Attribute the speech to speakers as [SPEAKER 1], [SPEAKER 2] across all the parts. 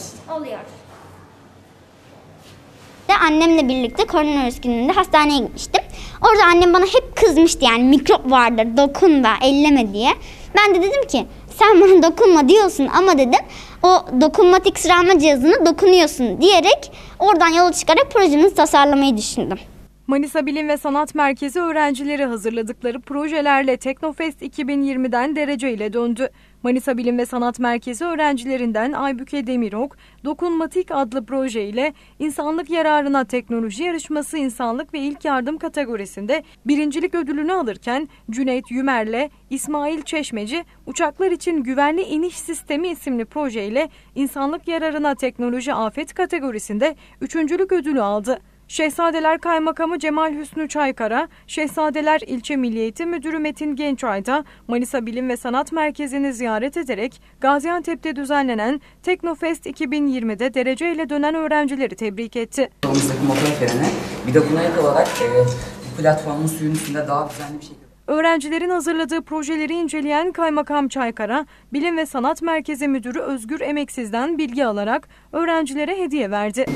[SPEAKER 1] oluyor. Annemle birlikte koronavirüs gününde hastaneye gitmiştim. Orada annem bana hep kızmıştı, yani mikrop vardır, dokunma, elleme diye. Ben de dedim ki sen bana dokunma diyorsun ama dedim o dokunmatik sıralama cihazına dokunuyorsun diyerek oradan yola çıkarak projemizi tasarlamayı düşündüm.
[SPEAKER 2] Manisa Bilim ve Sanat Merkezi öğrencileri hazırladıkları projelerle Teknofest 2020'den dereceyle döndü. Manisa Bilim ve Sanat Merkezi öğrencilerinden Aybüke Demirok, Dokunmatik adlı projeyle insanlık yararına teknoloji yarışması insanlık ve ilk yardım kategorisinde birincilik ödülünü alırken Cüneyt Yümer'le İsmail Çeşmeci, uçaklar için güvenli iniş sistemi isimli projeyle insanlık yararına teknoloji afet kategorisinde üçüncülük ödülü aldı. Şehzadeler Kaymakamı Cemal Hüsnü Çaykara, Şehzadeler İlçe Milli Eğitim Müdürü Metin Gençay da Manisa Bilim ve Sanat Merkezi'ni ziyaret ederek Gaziantep'te düzenlenen Teknofest 2020'de dereceyle dönen öğrencileri tebrik etti.
[SPEAKER 3] Manisa'daki motor freni bir de buna ek olarak bu platformun suyun üstünde daha düzenli bir şekilde.
[SPEAKER 2] Öğrencilerin hazırladığı projeleri inceleyen Kaymakam Çaykara, Bilim ve Sanat Merkezi Müdürü Özgür Emeksiz'den bilgi alarak öğrencilere hediye verdi.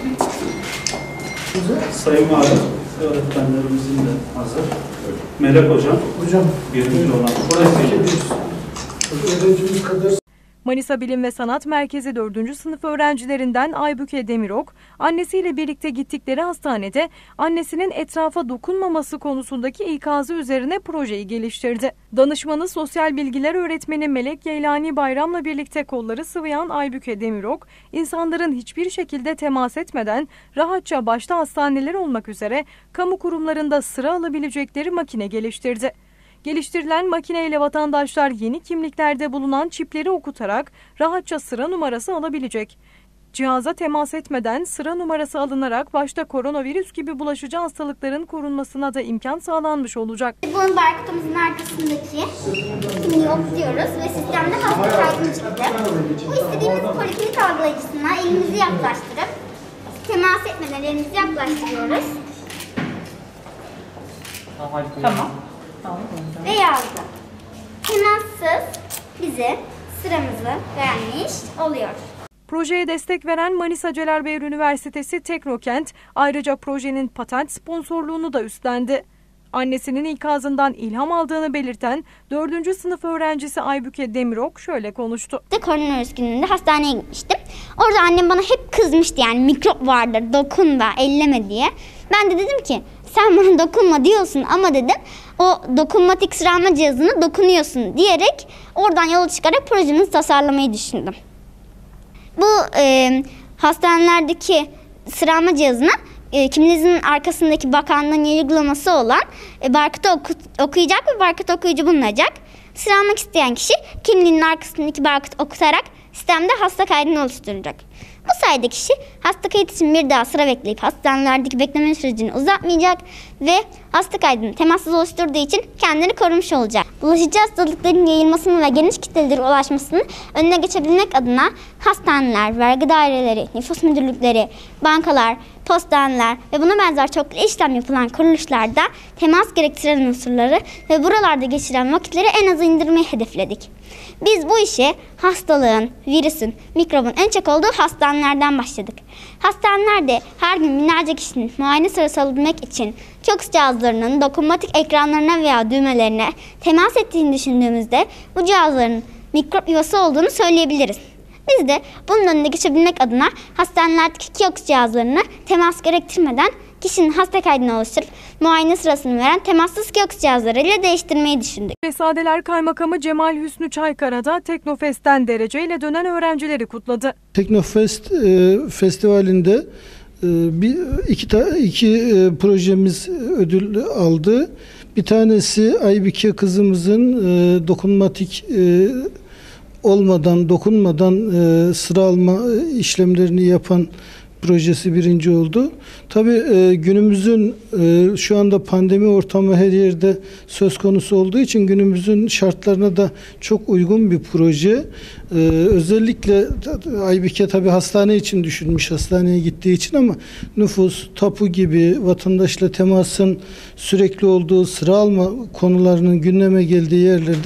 [SPEAKER 4] Sayın Valim, öğretmenlerimizin de hazır. Melek Hocam, birinci olan
[SPEAKER 5] öğrencimiz kadar.
[SPEAKER 2] Manisa Bilim ve Sanat Merkezi 4. sınıf öğrencilerinden Aybüke Demirok, annesiyle birlikte gittikleri hastanede annesinin etrafa dokunmaması konusundaki ikazı üzerine projeyi geliştirdi. Danışmanı sosyal bilgiler öğretmeni Melek Yeylani Bayram'la birlikte kolları sıvayan Aybüke Demirok, insanların hiçbir şekilde temas etmeden rahatça başta hastaneler olmak üzere kamu kurumlarında sıra alabilecekleri makine geliştirdi. Geliştirilen makineyle vatandaşlar yeni kimliklerde bulunan çipleri okutarak rahatça sıra numarası alabilecek. Cihaza temas etmeden sıra numarası alınarak başta koronavirüs gibi bulaşıcı hastalıkların korunmasına da imkan sağlanmış olacak.
[SPEAKER 1] Bunun barkodumuzun arkasındaki kimliği okutuyoruz ve sistemde hasta kaydını çıktı. Bu istediğimiz poliklinik algılayıcısına elimizi yaklaştırıp temas etmeden elimizi yaklaştırıyoruz.
[SPEAKER 6] Tamam.
[SPEAKER 1] Ve yazdı. Temassız bize sıramızı vermiş oluyor.
[SPEAKER 2] Projeye destek veren Manisa Celal Üniversitesi Teknokent ayrıca projenin patent sponsorluğunu da üstlendi. Annesinin ikazından ilham aldığını belirten 4. sınıf öğrencisi Aybüke Demirok şöyle konuştu.
[SPEAKER 1] Koronavirüs gününde hastaneye gitmiştim. Orada annem bana hep kızmıştı, yani mikrop vardır, dokunma, elleme diye. Ben de dedim ki sen bana dokunma diyorsun ama dedim o dokunmatik sıralama cihazına dokunuyorsun diyerek oradan yola çıkarak projemizi tasarlamayı düşündüm. Bu hastanelerdeki sıralama cihazına kimliğinizin arkasındaki bakanlığın uygulaması olan barkodu okuyacak ve barkod okuyucu bulunacak. Sıralamak isteyen kişi kimliğinin arkasındaki barkodu okutarak sistemde hasta kaydını oluşturacak. Bu sayede kişi hasta kayıt için bir daha sıra bekleyip hastanelerdeki bekleme sürecini uzatmayacak ve hasta kaydını temassız oluşturduğu için kendini korumuş olacak. Bulaşıcı hastalıkların yayılmasını ve geniş kitlelere ulaşmasının önüne geçebilmek adına hastaneler, vergi daireleri, nüfus müdürlükleri, bankalar, postaneler ve buna benzer çoklu işlem yapılan kuruluşlarda temas gerektiren unsurları ve buralarda geçiren vakitleri en aza indirmeyi hedefledik. Biz bu işe hastalığın, virüsün, mikrobun en çok olduğu hastanelerden başladık. Hastanelerde her gün binlerce kişinin muayene sırası alabilmek için çok cihazlarının dokunmatik ekranlarına veya düğmelerine temas ettiğini düşündüğümüzde bu cihazların mikrop yuvası olduğunu söyleyebiliriz. Biz de bunun önüne geçebilmek adına hastanelerdeki kiosk cihazlarını temas gerektirmeden kişinin hasta kaydını oluşturup muayene sırasını veren temassız kiosk cihazlarıyla değiştirmeyi düşündük.
[SPEAKER 2] Şehzadeler Kaymakamı Cemal Hüsnü Çaykara da Teknofest'ten dereceyle dönen öğrencileri kutladı.
[SPEAKER 5] Teknofest festivalinde iki projemiz ödül aldı. Bir tanesi Aybüke kızımızın dokunmatik dokunmadan sıra alma işlemlerini yapan projesi birinci oldu. Tabii günümüzün şu anda pandemi ortamı her yerde söz konusu olduğu için günümüzün şartlarına da çok uygun bir proje. Özellikle Aybüke tabii hastane için düşünmüş, hastaneye gittiği için, ama nüfus, tapu gibi vatandaşla temasın sürekli olduğu, sıra alma konularının gündeme geldiği yerlerde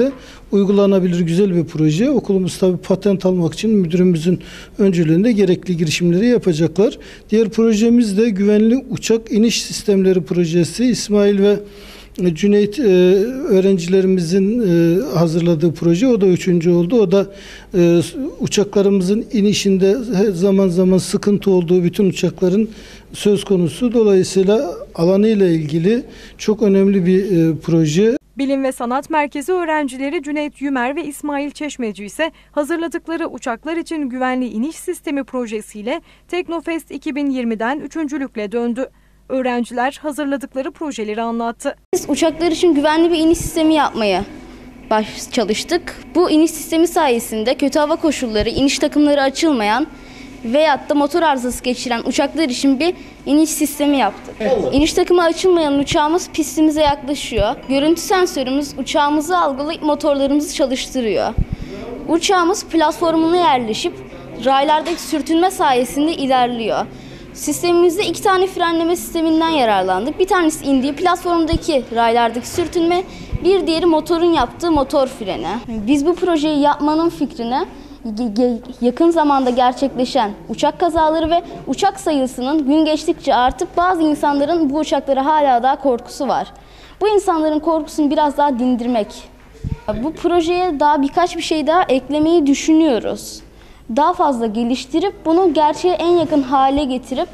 [SPEAKER 5] uygulanabilir güzel bir proje. Okulumuz tabii patent almak için müdürümüzün öncülüğünde gerekli girişimleri yapacaklar. Diğer projemiz de güvenli uçak iniş sistemleri projesi. İsmail ve Cüneyt öğrencilerimizin hazırladığı proje. O da 3. oldu. O da uçaklarımızın inişinde zaman zaman sıkıntı olduğu bütün uçakların söz konusu. Dolayısıyla alanıyla ilgili çok önemli bir proje.
[SPEAKER 2] Bilim ve Sanat Merkezi öğrencileri Cüneyt Yümer ve İsmail Çeşmeci ise hazırladıkları uçaklar için güvenli iniş sistemi projesiyle Teknofest 2020'den üçüncülükle döndü. Öğrenciler hazırladıkları projeleri anlattı.
[SPEAKER 6] Biz uçaklar için güvenli bir iniş sistemi yapmaya çalıştık. Bu iniş sistemi sayesinde kötü hava koşulları, iniş takımları açılmayan veyahut da motor arızası geçiren uçaklar için bir iniş sistemi yaptık. İniş takımı açılmayan uçağımız pistimize yaklaşıyor. Görüntü sensörümüz uçağımızı algılayıp motorlarımızı çalıştırıyor. Uçağımız platformuna yerleşip raylardaki sürtünme sayesinde ilerliyor. Sistemimizde 2 tane frenleme sisteminden yararlandık. Bir tanesi indiği platformdaki raylardaki sürtünme, bir diğeri motorun yaptığı motor freni. Biz bu projeyi yapmanın fikrine yakın zamanda gerçekleşen uçak kazaları ve uçak sayısının gün geçtikçe artıp bazı insanların bu uçaklara hala daha korkusu var. Bu insanların korkusunu biraz daha dindirmek. Bu projeye daha birkaç bir şey daha eklemeyi düşünüyoruz. Daha fazla geliştirip bunu gerçeğe en yakın hale getirip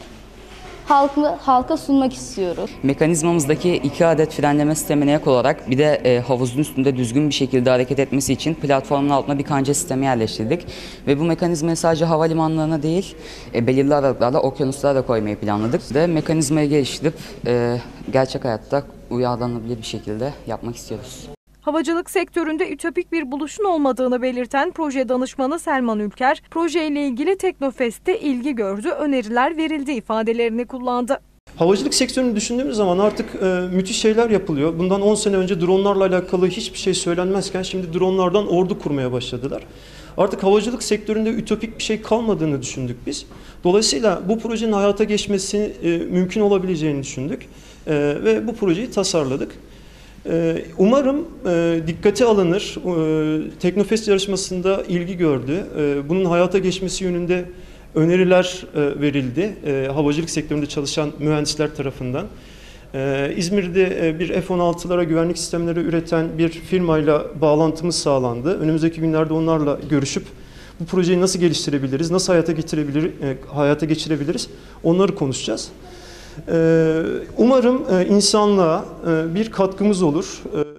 [SPEAKER 6] halka sunmak istiyoruz.
[SPEAKER 3] Mekanizmamızdaki 2 adet frenleme sistemine ek olarak bir de havuzun üstünde düzgün bir şekilde hareket etmesi için platformun altına bir kanca sistemi yerleştirdik. Ve bu mekanizmayı sadece havalimanlarına değil, belirli aralıklarla okyanuslara da koymayı planladık. Ve mekanizmayı geliştirip gerçek hayatta uyarlanabilir bir şekilde yapmak istiyoruz.
[SPEAKER 2] Havacılık sektöründe ütopik bir buluşun olmadığını belirten proje danışmanı Selman Ülker, projeyle ilgili Teknofest'te ilgi gördü, öneriler verildi ifadelerini kullandı.
[SPEAKER 7] Havacılık sektörünü düşündüğümüz zaman artık müthiş şeyler yapılıyor. Bundan 10 sene önce dronlarla alakalı hiçbir şey söylenmezken şimdi dronlardan ordu kurmaya başladılar. Artık havacılık sektöründe ütopik bir şey kalmadığını düşündük biz. Dolayısıyla bu projenin hayata geçmesi mümkün olabileceğini düşündük ve bu projeyi tasarladık. Umarım dikkate alınır, Teknofest yarışmasında ilgi gördü. Bunun hayata geçmesi yönünde öneriler verildi havacılık sektöründe çalışan mühendisler tarafından. İzmir'de bir F-16'lara güvenlik sistemleri üreten bir firmayla bağlantımız sağlandı. Önümüzdeki günlerde onlarla görüşüp bu projeyi nasıl geliştirebiliriz, nasıl hayata geçirebiliriz onları konuşacağız. Umarım insanlığa bir katkımız olur.